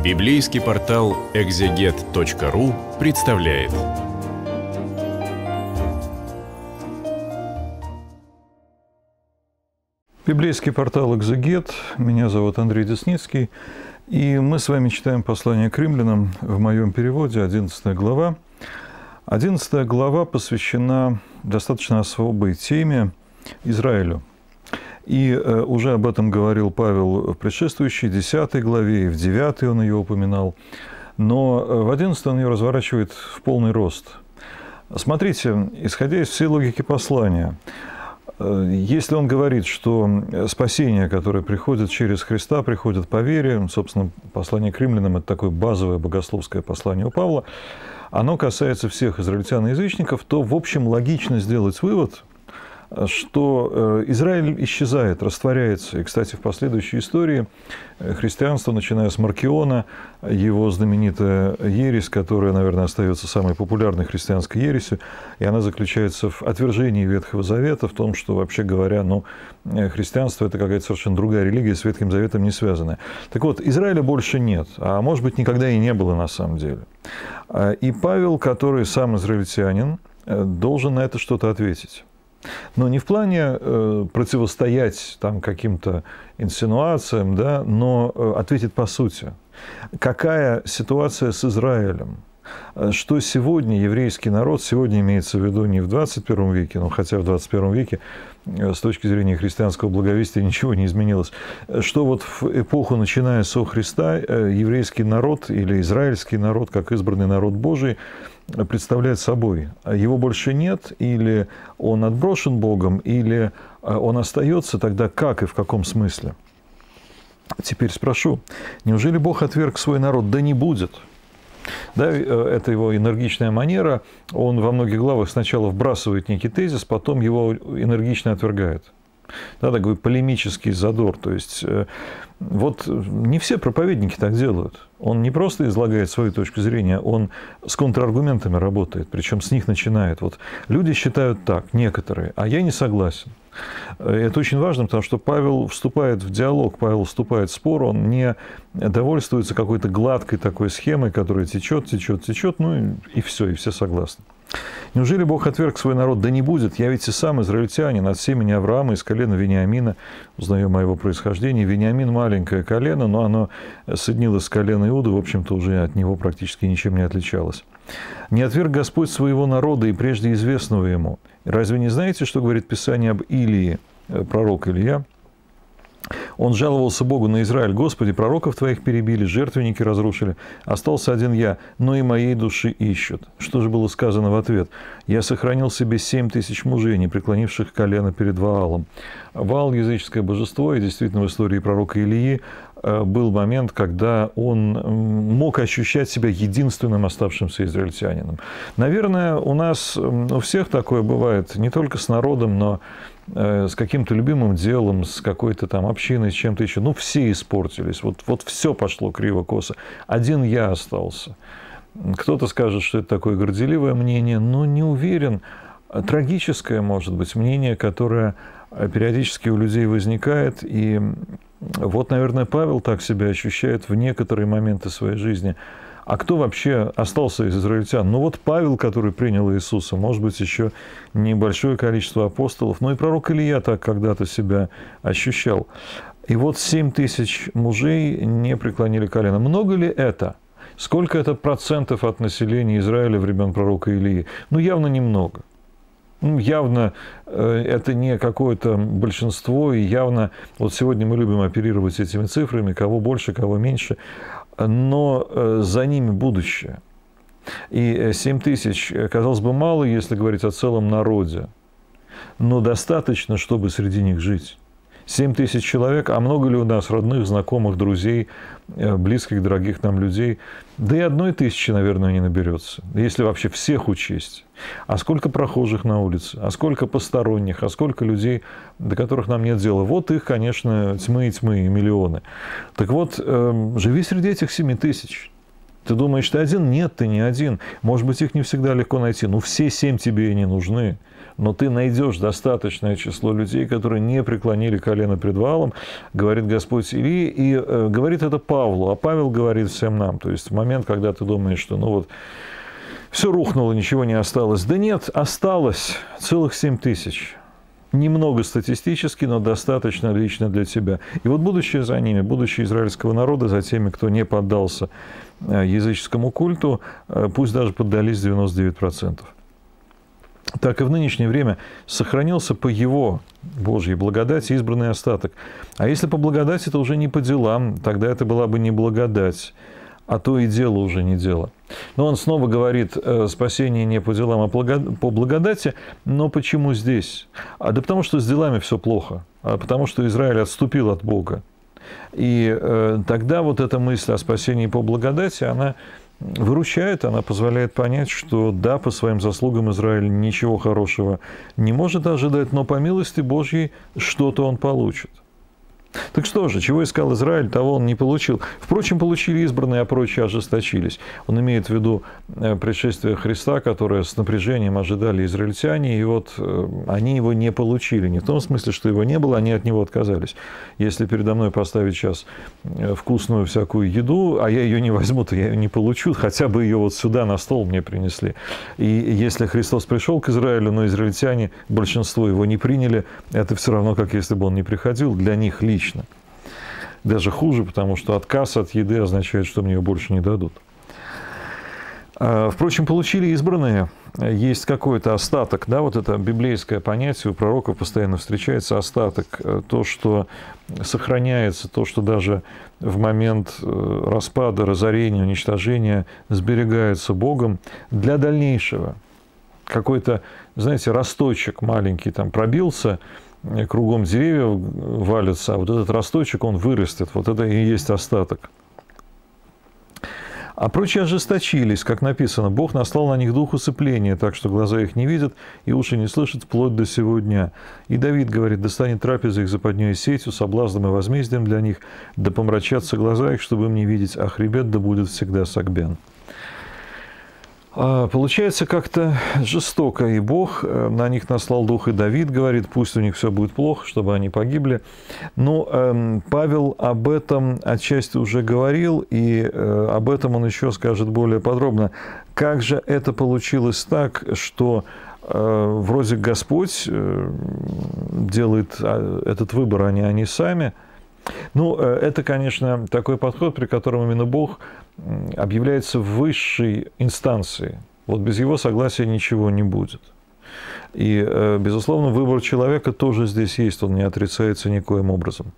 Библейский портал экзегет.ру представляет. Библейский портал «Экзегет». Меня зовут Андрей Десницкий. И мы с вами читаем послание к римлянам в моем переводе, 11 глава. 11 глава посвящена достаточно особой теме Израилю. И уже об этом говорил Павел в предшествующей 10 главе, и в 9 он ее упоминал. Но в 11 он ее разворачивает в полный рост. Смотрите, исходя из всей логики послания, если он говорит, что спасение, которое приходит через Христа, приходит по вере, собственно, послание к римлянам – это такое базовое богословское послание у Павла, оно касается всех израильтян и язычников, то, в общем, логично сделать вывод, что Израиль исчезает, растворяется. И, кстати, в последующей истории христианство, начиная с Маркиона, его знаменитая ересь, которая, наверное, остается самой популярной христианской ересью, и она заключается в отвержении Ветхого Завета, в том, что, вообще говоря, христианство – это какая-то совершенно другая религия, с Ветхим Заветом не связанная. Так вот, Израиля больше нет, а может быть, никогда и не было на самом деле. И Павел, который сам израильтянин, должен на это что-то ответить. Но не в плане противостоять там каким-то инсинуациям, да, но ответить по сути. Какая ситуация с Израилем? Что сегодня еврейский народ, сегодня имеется в виду не в 21 веке, но хотя в 21 веке с точки зрения христианского благовестия ничего не изменилось, что вот в эпоху, начиная со Христа, еврейский народ или израильский народ, как избранный народ Божий, представляет собой. Его больше нет, или он отброшен Богом, или он остается, тогда как и в каком смысле? Теперь спрошу, неужели Бог отверг свой народ? Да не будет. Да, это его энергичная манера. Он во многих главах сначала вбрасывает некий тезис, потом его энергично отвергает. Да, такой полемический задор. То есть, вот не все проповедники так делают. Он не просто излагает свою точку зрения, он с контраргументами работает, причем с них начинает. Вот люди считают так, некоторые, а я не согласен. Это очень важно, потому что Павел вступает в диалог, Павел вступает в спор, он не довольствуется какой-то гладкой такой схемой, которая течет, и все, и все согласны. Неужели Бог отверг свой народ? Да не будет. Я ведь и сам израильтянин, от семени Авраама, из колена Вениамина, узнаем о его происхождении. Вениамин – маленькое колено, но оно соединилось с колена Иуды, в общем-то, уже от него практически ничем не отличалось. Не отверг Господь своего народа и прежде известного ему. Разве не знаете, что говорит Писание об Илии, пророк Илия? Он жаловался Богу на Израиль: «Господи, пророков твоих перебили, жертвенники разрушили, остался один я, но и моей души ищут». Что же было сказано в ответ? «Я сохранил себе 7000 мужей, не преклонивших колено перед Ваалом». Ваал – языческое божество, и действительно в истории пророка Илии был момент, когда он мог ощущать себя единственным оставшимся израильтянином. Наверное, у нас, у всех такое бывает, не только с народом, но с каким-то любимым делом, с какой-то там общиной, с чем-то еще. Все испортились, вот все пошло криво-косо. Один я остался. Кто-то скажет, что это такое горделивое мнение, но не уверен. Трагическое, может быть, мнение, которое периодически у людей возникает. И вот, наверное, Павел так себя ощущает в некоторые моменты своей жизни. А кто вообще остался из израильтян? Вот Павел, который принял Иисуса, может быть, еще небольшое количество апостолов, но и пророк Илия так когда-то себя ощущал. И вот 7000 мужей не преклонили колено. Много ли это? Сколько это процентов от населения Израиля времен пророка Илии? Явно немного. Явно это не какое-то большинство, и явно, вот сегодня мы любим оперировать этими цифрами, кого больше, кого меньше, но за ними будущее. И 7000, казалось бы, мало, если говорить о целом народе, но достаточно, чтобы среди них жить. 7000 человек, а много ли у нас родных, знакомых, друзей, близких, дорогих нам людей? Да и 1000, наверное, не наберется, если вообще всех учесть. А сколько прохожих на улице, а сколько посторонних, а сколько людей, до которых нам нет дела? Вот их, конечно, тьмы и тьмы, и миллионы. Так вот, живи среди этих 7000. Ты думаешь, ты один? Нет, ты не один. Может быть, их не всегда легко найти. Ну, все 7 тебе и не нужны. Но ты найдешь достаточное число людей, которые не преклонили колено пред Ваалом, говорит Господь Илии, и говорит это Павлу, а Павел говорит всем нам. То есть в момент, когда ты думаешь, что ну вот все рухнуло, ничего не осталось. Да нет, осталось целых 7 тысяч. Немного статистически, но достаточно лично для тебя. И вот будущее за ними, будущее израильского народа, за теми, кто не поддался языческому культу, пусть даже поддались 99%. Так и в нынешнее время сохранился по Его Божьей благодати избранный остаток. А если по благодати, то уже не по делам, тогда это была бы не благодать, а то и дело уже не дело. Но он снова говорит, спасение не по делам, а по благодати. Но почему здесь? Да потому что с делами все плохо. А потому что Израиль отступил от Бога. И тогда вот эта мысль о спасении по благодати, она выручает, она позволяет понять, что да, по своим заслугам Израиль ничего хорошего не может ожидать, но по милости Божьей что-то он получит. Так что же, чего искал Израиль, того он не получил. Впрочем, получили избранные, а прочие ожесточились. Он имеет в виду пришествие Христа, которое с напряжением ожидали израильтяне, и вот они его не получили. Не в том смысле, что его не было, они от него отказались. Если передо мной поставить сейчас вкусную всякую еду, а я ее не возьму, то я ее не получу, хотя бы ее вот сюда на стол мне принесли. И если Христос пришел к Израилю, но израильтяне, большинство его не приняли, это все равно, как если бы он не приходил, для них лично. Даже хуже, потому что отказ от еды означает, что мне ее больше не дадут. Впрочем, получили избранные. Есть какой-то остаток, да, вот это библейское понятие у пророков постоянно встречается, остаток, то, что сохраняется, то, что даже в момент распада, разорения, уничтожения сберегается Богом для дальнейшего. Какой-то, знаете, росточек маленький там пробился, кругом деревья валятся, а вот этот росточек, он вырастет. Вот это и есть остаток. А прочие ожесточились, как написано, Бог наслал на них дух усыпления, так что глаза их не видят и уши не слышат вплоть до сего дня. И Давид говорит, да станет трапеза их западней и сетью, соблазном и возмездием для них, да помрачатся глаза их, чтобы им не видеть, а хребет да будет всегда согбен. Получается как-то жестоко, и Бог на них наслал дух, и Давид говорит, пусть у них все будет плохо, чтобы они погибли. Но Павел об этом отчасти уже говорил, и об этом он еще скажет более подробно. Как же это получилось так, что вроде Господь делает этот выбор, а не они сами? Ну, это, конечно, такой подход, при котором именно Бог объявляется высшей инстанцией. Вот без его согласия ничего не будет. И, безусловно, выбор человека тоже здесь есть, он не отрицается никоим образом.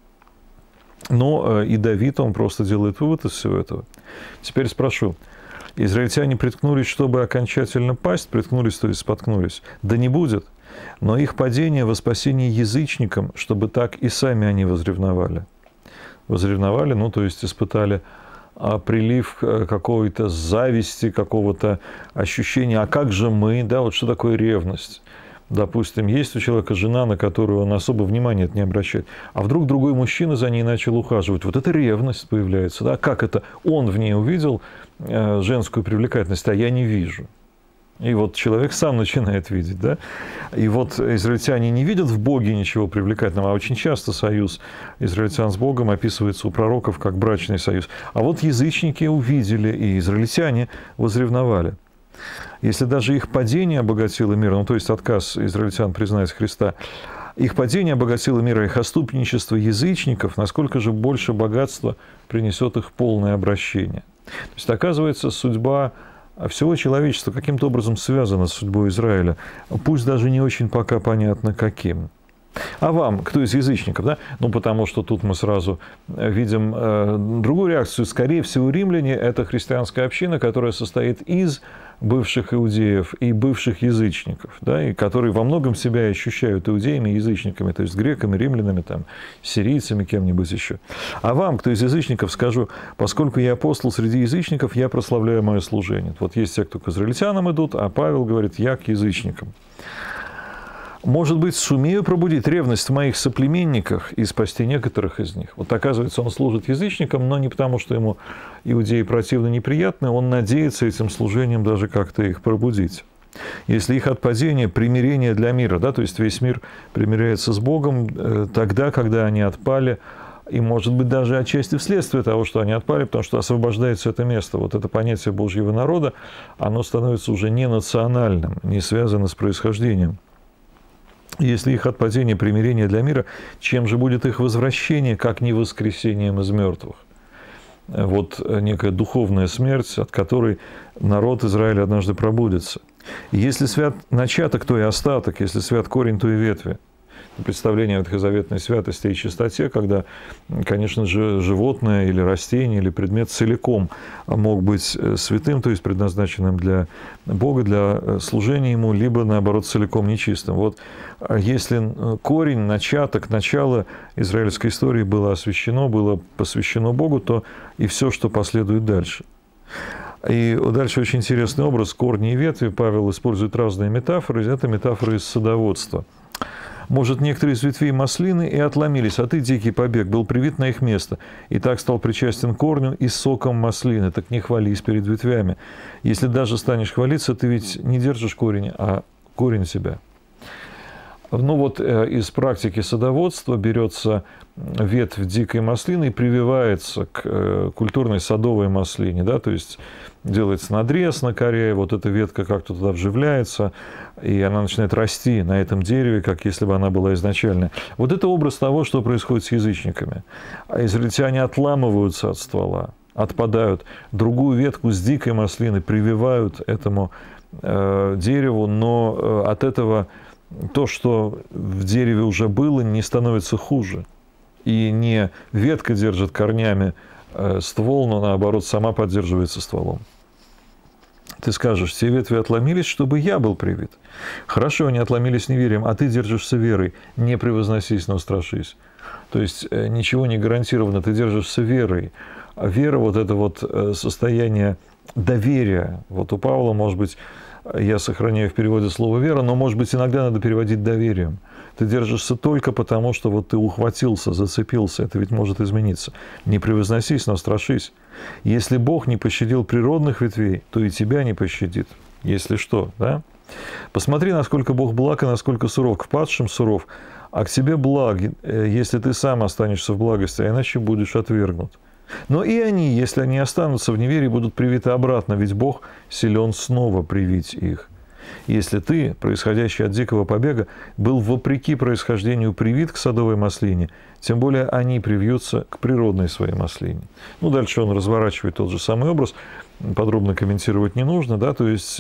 Но и Давид, он просто делает вывод из всего этого. Теперь спрошу. Израильтяне приткнулись, чтобы окончательно пасть, приткнулись, то есть споткнулись. Да не будет. Но их падение во спасение язычникам, чтобы так и сами они возревновали. Возревновали, ну, то есть испытали прилив какой-то зависти, какого-то ощущения, а как же мы, да, вот что такое ревность? Допустим, есть у человека жена, на которую он особо внимания не обращает, а вдруг другой мужчина за ней начал ухаживать. Вот это ревность появляется, да? Как это? Он в ней увидел женскую привлекательность, а я не вижу. И вот человек сам начинает видеть, да? И вот израильтяне не видят в Боге ничего привлекательного, а очень часто союз израильтян с Богом описывается у пророков как брачный союз. А вот язычники увидели, и израильтяне возревновали. Если даже их падение обогатило мир, ну то есть отказ израильтян признать Христа, их падение обогатило мир, а их отступничество язычников, насколько же больше богатства принесет их полное обращение. То есть, оказывается, судьба всего человечества каким-то образом связана с судьбой Израиля, пусть даже не очень пока понятно каким. А вам, кто из язычников, да? Ну, потому что тут мы сразу видим другую реакцию. Скорее всего, римляне – это христианская община, которая состоит из бывших иудеев и бывших язычников, да, и которые во многом себя ощущают иудеями и язычниками, то есть греками, римлянами, там, сирийцами, кем-нибудь еще. А вам, кто из язычников, скажу, поскольку я апостол среди язычников, я прославляю мое служение. Вот есть те, кто к израильтянам идут, а Павел говорит, я к язычникам. Может быть, сумею пробудить ревность в моих соплеменниках и спасти некоторых из них. Вот оказывается, он служит язычникам, но не потому, что ему иудеи противны, неприятны, он надеется этим служением даже как-то их пробудить. Если их отпадение – примирение для мира, да, то есть весь мир примиряется с Богом тогда, когда они отпали, и, может быть, даже отчасти вследствие того, что они отпали, потому что освобождается это место. Вот это понятие Божьего народа, оно становится уже не национальным, не связано с происхождением. Если их отпадение – примирение для мира, чем же будет их возвращение, как не воскресением из мертвых? Вот некая духовная смерть, от которой народ Израиля однажды пробудится. И если свят начаток, то и остаток, если свят корень, то и ветви. Представление о ветхозаветной святости и чистоте, когда, конечно же, животное или растение, или предмет целиком мог быть святым, то есть предназначенным для Бога, для служения Ему, либо, наоборот, целиком нечистым. Вот если корень, начаток, начало израильской истории было освящено, было посвящено Богу, то и все, что последует дальше. И дальше очень интересный образ корни и ветви. Павел использует разные метафоры. Это метафоры из садоводства. Может, некоторые из ветвей маслины и отломились, а ты, дикий побег, был привит на их место, и так стал причастен корню и соком маслины. Так не хвались перед ветвями. Если даже станешь хвалиться, ты ведь не держишь корень, а корень себя. Ну вот из практики садоводства берется ветвь дикой маслины и прививается к культурной садовой маслине, да, то есть делается надрез на коре, вот эта ветка как-то туда вживляется, и она начинает расти на этом дереве, как если бы она была изначальная. Вот это образ того, что происходит с язычниками. А израильтяне отламываются от ствола, отпадают, другую ветку с дикой маслины прививают этому дереву, но от этого то, что в дереве уже было, не становится хуже. И не ветка держит корнями ствол, но наоборот сама поддерживается стволом. Ты скажешь, все ветви отломились, чтобы я был привит. Хорошо, они отломились неверием, а ты держишься верой. Не превозносись, но страшись. То есть ничего не гарантировано, ты держишься верой. А вера – вот это вот состояние доверия. Вот у Павла, может быть, я сохраняю в переводе слово «вера», но, может быть, иногда надо переводить доверием. Ты держишься только потому, что вот ты ухватился, зацепился. Это ведь может измениться. Не превозносись, но страшись. Если Бог не пощадил природных ветвей, то и тебя не пощадит. Если что, да? Посмотри, насколько Бог благ и насколько суров. К падшим суров, а к тебе благ, если ты сам останешься в благости, а иначе будешь отвергнут. Но и они, если они останутся в неверии, будут привиты обратно, ведь Бог силен снова привить их. Если ты, происходящий от дикого побега, был вопреки происхождению привит к садовой маслине, тем более они привьются к природной своей маслине. Ну, дальше он разворачивает тот же самый образ, подробно комментировать не нужно, да, то есть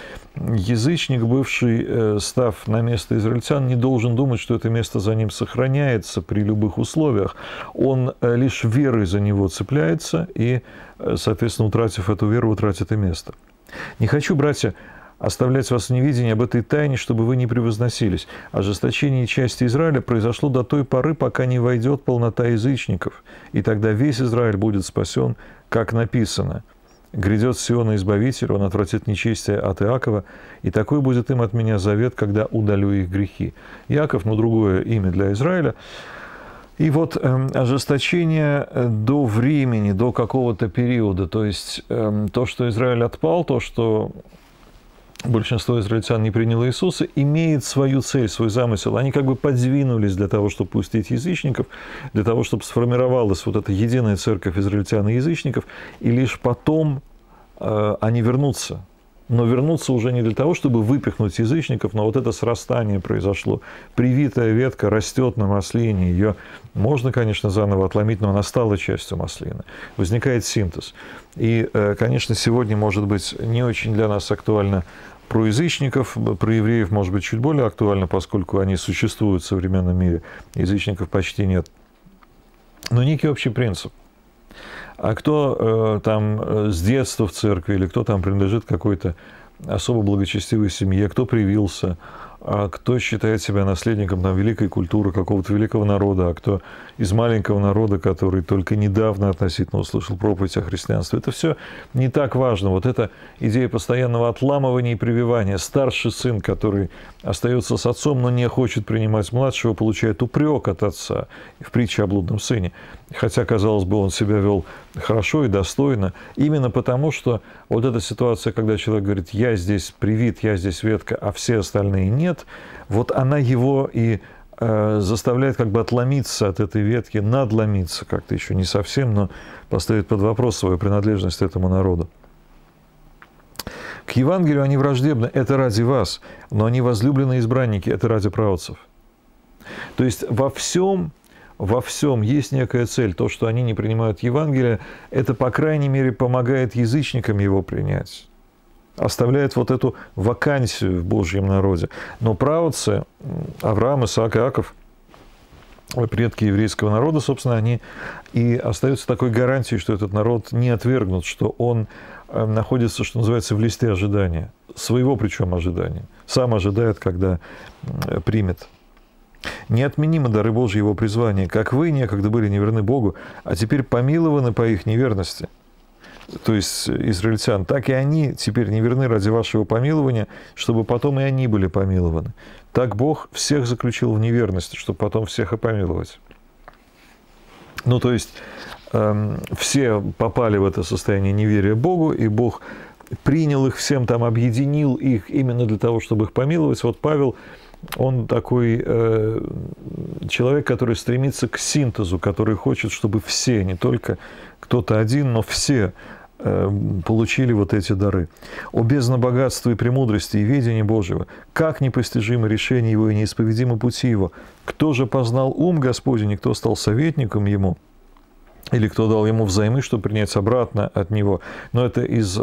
язычник, бывший, став на место израильтян, не должен думать, что это место за ним сохраняется при любых условиях. Он лишь верой за него цепляется и, соответственно, утратив эту веру, утратит и место. Не хочу, братья, оставлять вас в неведении об этой тайне, чтобы вы не превозносились. Ожесточение части Израиля произошло до той поры, пока не войдет полнота язычников, и тогда весь Израиль будет спасен, как написано. Грядет с Сиона Избавитель, он отвратит нечестие от Иакова, и такой будет им от меня завет, когда удалю их грехи. Иаков, но другое имя для Израиля. И вот ожесточение до времени, до какого-то периода, то есть то, что Израиль отпал, то, что большинство израильтян не приняло Иисуса, имеет свою цель, свой замысел. Они как бы подвинулись для того, чтобы пустить язычников, для того, чтобы сформировалась вот эта единая церковь израильтян и язычников, и лишь потом они вернутся. Но вернутся уже не для того, чтобы выпихнуть язычников, но вот это срастание произошло. Привитая ветка растет на маслине, ее можно, конечно, заново отломить, но она стала частью маслины. Возникает синтез. И, конечно, сегодня, может быть, не очень для нас актуально про язычников, про евреев, может быть, чуть более актуально, поскольку они существуют в современном мире. Язычников почти нет. Но некий общий принцип. А кто там с детства в церкви, или кто там принадлежит какой-то особо благочестивой семье, кто привился, а кто считает себя наследником там, великой культуры какого-то великого народа, а кто из маленького народа, который только недавно относительно услышал проповедь о христианстве. Это все не так важно. Вот эта идея постоянного отламывания и прививания. Старший сын, который остается с отцом, но не хочет принимать младшего, получает упрек от отца в притче о блудном сыне. Хотя, казалось бы, он себя вел хорошо и достойно. Именно потому, что вот эта ситуация, когда человек говорит, я здесь привит, я здесь ветка, а все остальные нет, вот она его и заставляет как бы отломиться от этой ветки, надломиться как-то еще не совсем, но поставить под вопрос свою принадлежность этому народу. К Евангелию они враждебны, это ради вас, но они возлюбленные избранники, это ради праотцев. То есть во всем есть некая цель. То, что они не принимают Евангелие, это, по крайней мере, помогает язычникам его принять. Оставляет вот эту вакансию в Божьем народе. Но праотцы, Авраам, Исаак, Иаков, предки еврейского народа, собственно, они и остаются такой гарантией, что этот народ не отвергнут, что он находится, что называется, в листе ожидания. Своего причем ожидания. Сам ожидает, когда примет. Неотменимы дары Божьи его призвания, как вы некогда были неверны Богу, а теперь помилованы по их неверности. То есть израильтян, так и они теперь неверны ради вашего помилования, чтобы потом и они были помилованы. Так Бог всех заключил в неверности, чтобы потом всех и помиловать. Ну, то есть все попали в это состояние неверия Богу, и Бог принял их всем, там объединил их именно для того, чтобы их помиловать. Вот Павел, он такой человек, который стремится к синтезу, который хочет, чтобы все, не только кто-то один, но все получили вот эти дары. «О бездна богатства и премудрости и ведения Божьего! Как непостижимо решение Его и неисповедимы пути Его! Кто же познал ум Господень, и кто стал советником Ему? Или кто дал Ему взаймы, чтобы принять обратно от Него?» Но это из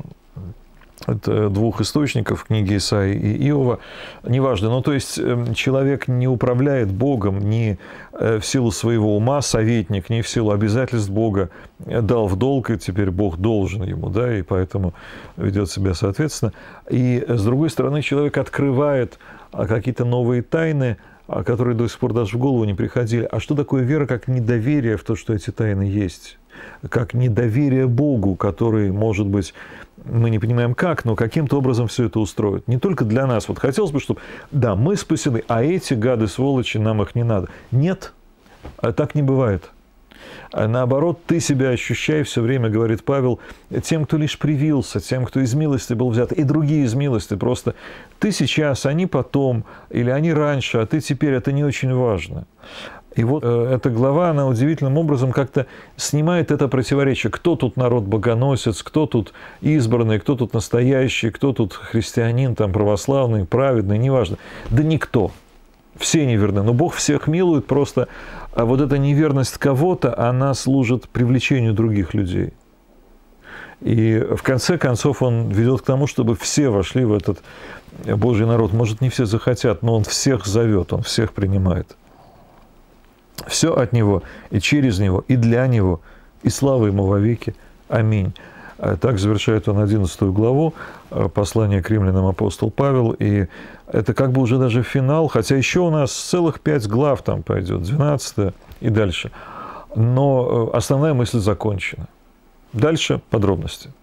двух источников, книги Исаии и Иова, неважно. Ну, то есть человек не управляет Богом ни в силу своего ума, советник, ни в силу обязательств Бога дал в долг, и теперь Бог должен ему, да, и поэтому ведет себя соответственно. И, с другой стороны, человек открывает какие-то новые тайны, которые до сих пор даже в голову не приходили. А что такое вера, как недоверие в то, что эти тайны есть? Как недоверие Богу, который, может быть, мы не понимаем как, но каким-то образом все это устроит. Не только для нас. Вот хотелось бы, чтобы, да, мы спасены, а эти гады, сволочи, нам их не надо. Нет, так не бывает. Наоборот, ты себя ощущай все время, говорит Павел, тем, кто лишь привился, тем, кто из милости был взят, и другие из милости. Просто ты сейчас, они потом, или они раньше, а ты теперь, это не очень важно. И вот эта глава, она удивительным образом как-то снимает это противоречие. Кто тут народ-богоносец, кто тут избранный, кто тут настоящий, кто тут христианин, там, православный, праведный, неважно. Да никто. Все неверны. Но Бог всех милует, просто вот эта неверность кого-то, она служит привлечению других людей. И в конце концов он ведет к тому, чтобы все вошли в этот Божий народ. Может, не все захотят, но он всех зовет, он всех принимает. Все от Него, и через Него, и для Него, и слава Ему вовеки. Аминь. Так завершает он 11 главу послания к римлянам апостол Павел. И это как бы уже даже финал, хотя еще у нас целых 5 глав там пойдет, 12 и дальше. Но основная мысль закончена. Дальше подробности.